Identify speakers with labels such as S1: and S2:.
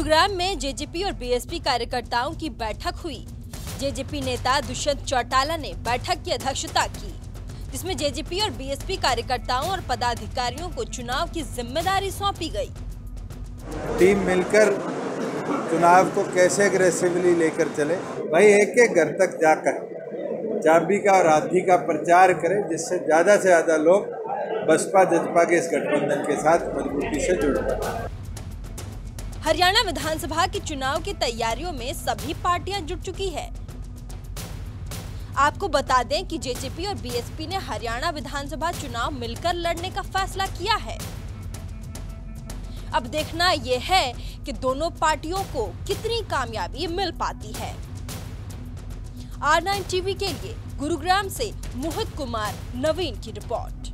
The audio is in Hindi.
S1: गुरुग्राम में जेजेपी और बीएसपी कार्यकर्ताओं की बैठक हुई। जेजेपी नेता दुष्यंत चौटाला ने बैठक की अध्यक्षता की, जिसमें जेजेपी और बीएसपी कार्यकर्ताओं और पदाधिकारियों को चुनाव की जिम्मेदारी सौंपी गई।
S2: टीम मिलकर चुनाव को कैसे अग्रेसिवली लेकर चले, भाई एक एक घर तक जाकर चाबी का और आधी का प्रचार करें, जिससे ज्यादा से ज्यादा लोग बसपा जसपा के इस गठबंधन के साथ मजबूती से जुड़ जाए।
S1: हरियाणा विधानसभा के चुनाव की तैयारियों में सभी पार्टियां जुट चुकी है। आपको बता दें कि जेजेपी और बीएसपी ने हरियाणा विधानसभा चुनाव मिलकर लड़ने का फैसला किया है। अब देखना यह है कि दोनों पार्टियों को कितनी कामयाबी मिल पाती है। R9 टीवी के लिए गुरुग्राम से मोहित कुमार नवीन की रिपोर्ट।